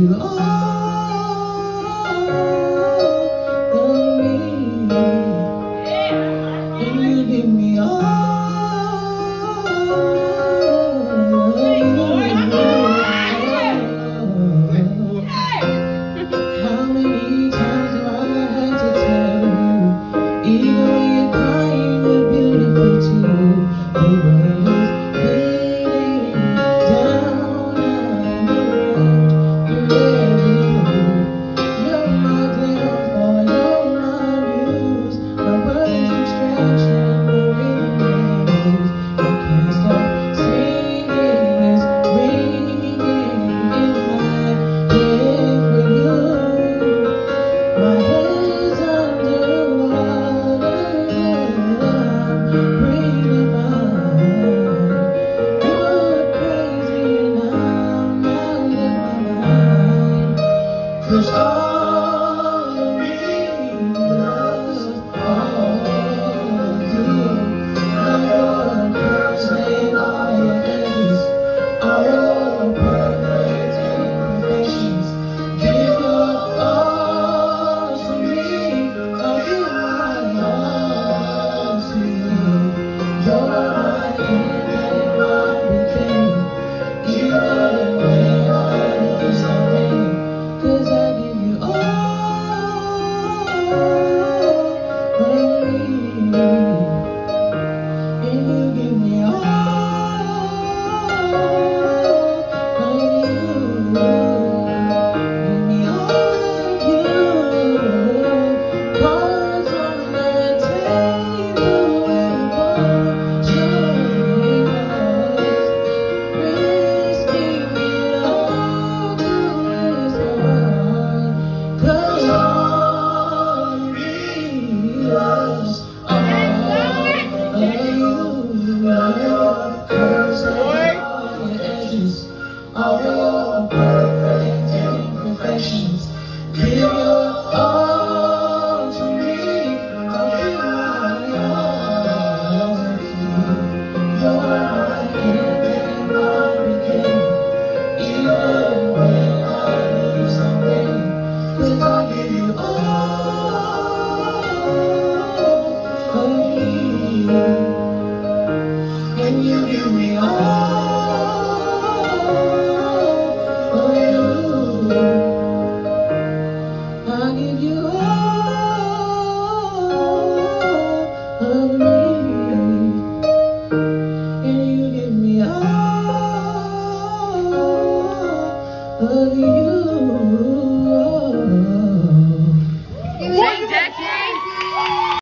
you all of me, and you give me all of you. How many times have I had to tell you, even when you're crying, you're beautiful too. The world is beating down on the road. You're my downfall, you're my muse, my world's distraction, my rhythm and blues. I can't stop singing, it's ringing in my head for you. My head's underwater, but I'm breathing fine. You're crazy and I'm out of my mind. 'Cause all of me loves all of you. All your curves and all your edges, all your perfect imperfections. Give your all to me, I'll give my all to you. You're my end and my beginning, even when I lose something. 'Cause I give you all of me, and you give me all of you. Give me all of you. Cards on the table with portraits, risking it all to his heart. 'Cause all of me loves all of you. All your curves and all your edges, all your perfect imperfections. Give your all to me, I'll give my all to you. You're my end and my beginning, even when I lose something. 'Cause I'll give you all of me, and you give me all of you. I give you all of me, and you give me all of you.